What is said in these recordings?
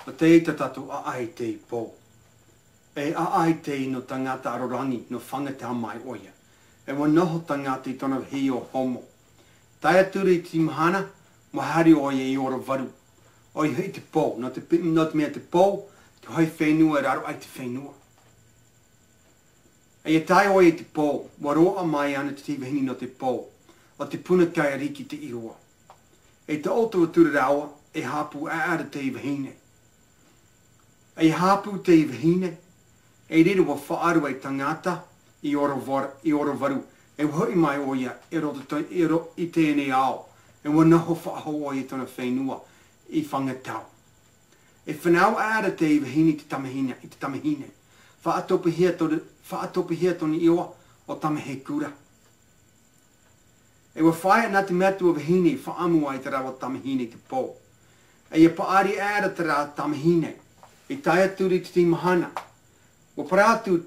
O te eita tatu a ai te i pō. E a ai te no tangata arorangi no whangata mai oia. E wa noho tangata i tona hi o homo. Tai aturi i timahana, mahari oia i ora varu. O i hei te pō, no te mea te pō, te hoi whenua e raro ai te whenua. E tai oia i te pō, wa roa mai ana te tivahini no te pō, o te puna kai ariki te iroa. E te oto atura rawa, e hapu aara te ivahine. E hapu te ivahine, e riro wa whaaru ai tangata i ora varu. E hoi mai oia, i tēnei ao. E wa naho whaaho oia i tona whenua, i whangatau. E whanau aara te ivahine i te tamahine. Whaatopihia toni iwa o tamahe kura. E wa whaia nā te mea tua wahine i whaamu ai te rawa tamahine te pō. E ia paari aara te rā tamahine, i tai aturi te timahana. Wa prātu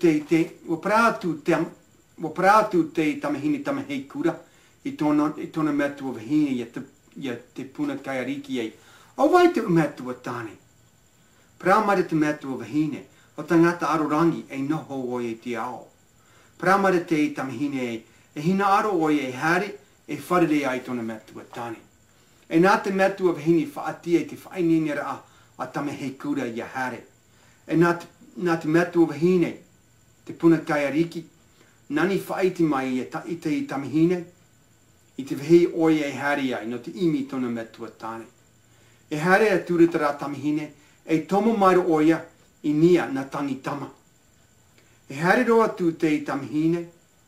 te tamahine tamahei kura, i tona mea tua wahine ia te puna kai ariki ei. O vai te mea tua tāne. Prāmare te mea tua wahine, o tangata arorangi e noho oia i te ao. Prāmare te i tamahine ei, e hina aro oia e hare, e wharere ai tona mea tua tāne. E nā te mea tua wahine whaatia i te whainenera a tamahei kura i a hare. E nā te mea tua wahine, te puna kai ariki, nani whaiti mai i te tamahine, i te wahi oia e hare ai, no te imi tona mea tua tāne. E hare a tūretara tamahine, e tomo mairo oia i nia na tangitama. E hare roa tū te tamahine,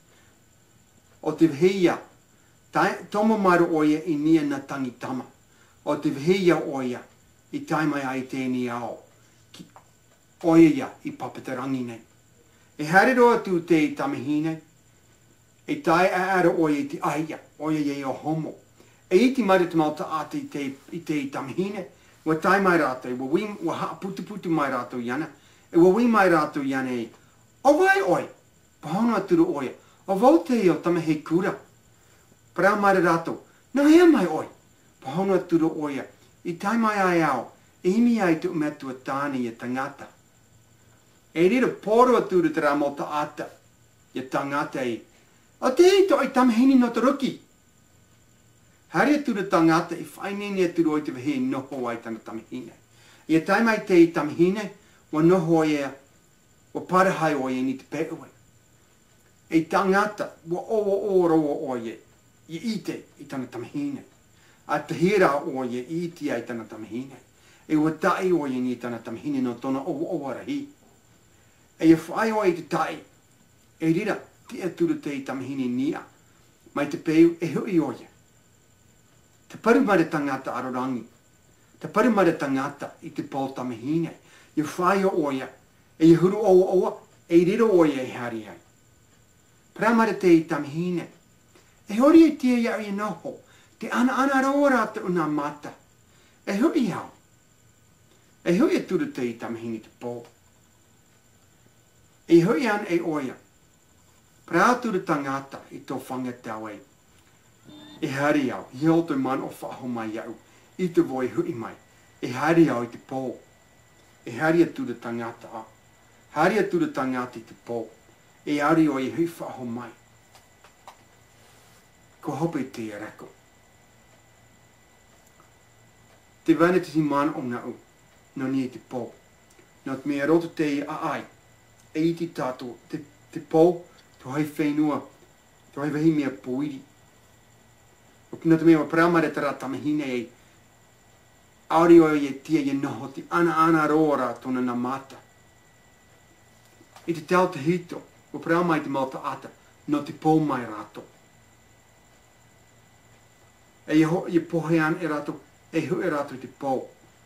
o te wahia, tomo mairo oia i nia na tangitama. O te wahia oia i taimai ai tēni ao. Oia ia i papatarangi nei. E hare roa tū te tamahine, e tai aara oia i te aia, oia ia i o homo. E iti mai te malta ata i te tamahine, wa tai mai rātou, wa putu mai rātou iana, e wa wi mai rātou iana e, o vai oi, pahona aturu oia, o vau te i o tamahei kura. Pra mai rātou, na hea mai oi, pahona aturu oia, i tai mai ai ao, e imi ai tu mea tua tāne i a tangata. E rira poro aturu te rā malta ata, i a tangata e, o te hei to i tamahini no te ruki. Hari atura tangata i whainene aturu oi te wahi noho ai tana tamahine. I a taimai te i tamahine, wa noho ia, wa parahai oia ni te peue. E tangata, wa roa oia, i ite i tana tamahine. A te hira oia i iti ai tana tamahine. E wa tai oia ni tana tamahine no tona rahi. E ia whai oia te tai, e rira, te atura te i tamahine nia, mai te peu e hui oia. Te parumare tangata arorangi. Te parumare tangata i te pō tamahine. I whai o oia, e i huru oa, e i riro oia e hari ai. Paramare te i tamahine. E hori e tia iau i noho, te ana roa te una mata. E hui iau. E hui e turu te i tamahine te pō. E hui an e oia. Prāturu tangata i tō whangatau ei. E hari au, i auto man o whaho mai au, i te voi hui mai, e hari au i te pō, e hari atu te tangata a, hari atu te tangata i te pō, e ari o i hui whaho mai. Ko hope te rako. Te wane te man o ngau, no ni i te pō, no te mea roto te i a ai, e i te tato, te pō, to hai whenua, to hai wahi mea pōiri. O kina te mea pramare te rā tamahine ei, aori o e tia i noho ti ana roa tona na mata. I te tau te hito, o pramai te malta ata, no te pō mai rato. E i pohe an e rato, e hu e rato te pō.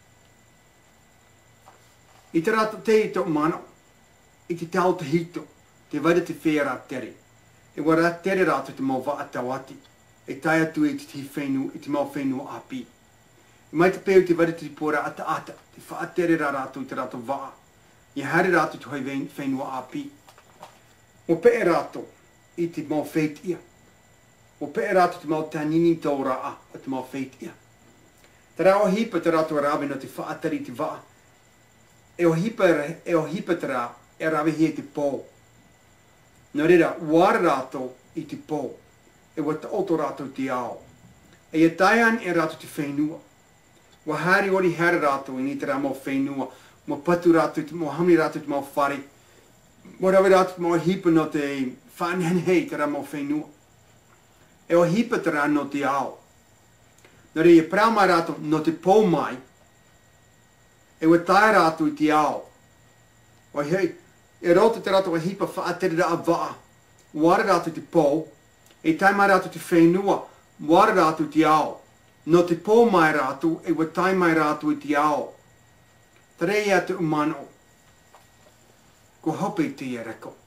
I te rato te hito mano, i te tau te hito, te vada te whera tere. E wara tere rato te mau wa atawati. E tai atu i te mau whenua api. I mai te pēu te wari te pōra ata, te whaatere rā rātou te rātou waa. I hari rātou te hoi whenua api. O pēe rātou i te mau wheitia. O pēe rātou te mau tānini tau rā a te mau wheitia. Te rā o hipa te rātou rawe no te whaatari te waa. e o hipa tera e rawehi e te pō. Nō reira, wāra rātou i te pō, e wata oto rātou te ao. E taian e rātou te whenua. Wa hari ori hara rātou i ni te rā mō whenua, mō patu rātou, mō hamni rātou te mō whare, mō rawe rātou mō hipa no te whanenhei te rā mō whenua. E o hipa te rā no te ao. Nō reira, prau mai rātou no te pō mai, e wa tai rātou i te ao. O hei, e rota te rātou a hipa whaaterira a waa, wāra rātou te pō, e tai mai rātou te whenua, wāra rātou te ao. No te pō mai rātou, e wa tai mai rātou i te ao. Tarei atu umano. Ko hope te e reko.